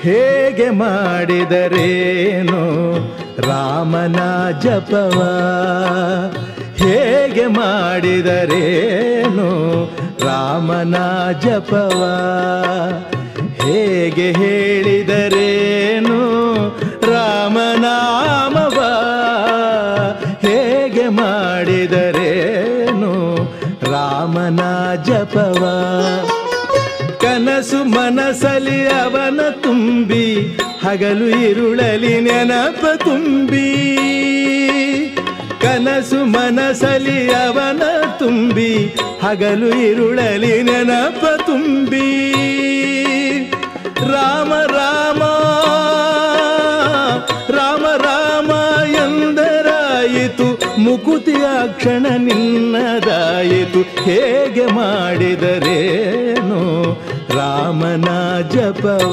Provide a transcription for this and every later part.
ಹೇಗೆ ಮಾಡಿದರೇನು ರಾಮನ ಜಪವ, ಹೇಗೆ ಮಾಡಿದರೇನು ರಾಮನ ಜಪವ, ಹೇಗೆ ಹೇಳಿದರೇನು ರಾಮನಾಮವ, ಹೇಗೆ ಮಾಡಿದರೇನು ರಾಮನ ಜಪವ. ಕನಸು ಮನಸಲಿ ಅವನ ತುಂಬಿ ಹಗಲು ಇರುಳಲಿ ನೆನಪ ತುಂಬಿ, ಕನಸು ಮನಸಲಿ ಅವನ ತುಂಬಿ ಹಗಲು ಇರುಳಲಿ ನೆನಪ ತುಂಬಿ. ರಾಮ ರಾಮ ರಾಮ ರಾಮ ಎಂದರಾಯಿತು ಮುಕುತಿಯ ಕ್ಷಣ ನಿನ್ನದಾಯಿತು. ಹೇಗೆ ಮಾಡಿದರೇನು ರಾಮನ ಜಪವ.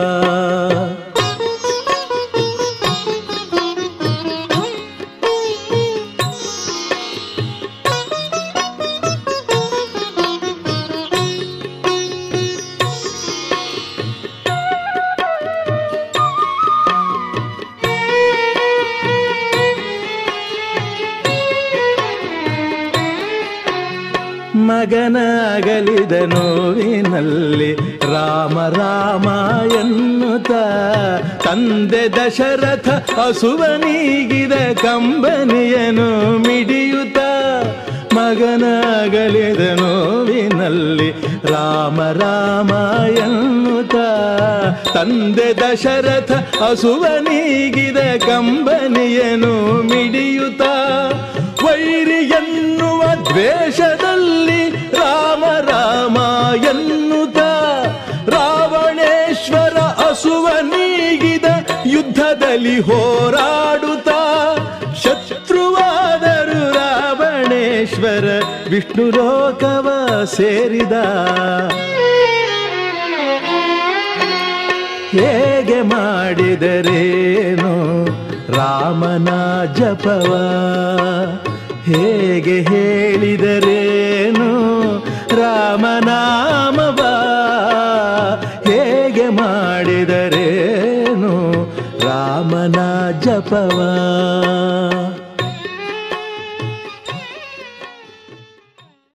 ಮಗನಾಗಲಿದ ನೋವಿನಲ್ಲಿ ರಾಮ ರಾಮ ಎನ್ನುತ್ತ, ತಂದೆ ದಶರಥ ಹಸುವನೀಗಿದ ಕಂಬನಿಯನು ಮಿಡಿಯುತ್ತ. ಮಗನಾಗಲಿದ ನೋವಿನಲ್ಲಿ ರಾಮ ರಾಮ ಎನ್ನುತ್ತ, ತಂದೆ ದಶರಥ ಹಸುವನೀಗಿದ ಕಂಬನಿಯನು ಮಿಡಿಯುತ್ತ. ವೈರಿ ಎನ್ನುವ ದ್ವೇಷದಲ್ಲಿ ರಾಮ ರಾಮ ಎನ್ನುತ್ತ, ರಾವಣೇಶ್ವರ ಹಸುವನೀಗಿದ ಯುದ್ಧದಲ್ಲಿ ಹೋರಾಡುತ್ತ. ಶತ್ರುವಾದರು ರಾವಣೇಶ್ವರ ವಿಷ್ಣು ಲೋಕವ ಸೇರಿದ. ಹೇಗೆ ಮಾಡಿದರೇನು ರಾಮನ ಜಪವ, ಹೇಗೆ ಹೇಳಿದರೇನು ರಾಮನಾಮವ, ಹೇಗೆ ಮಾಡಿದರೇನು ರಾಮನ ಜಪವ.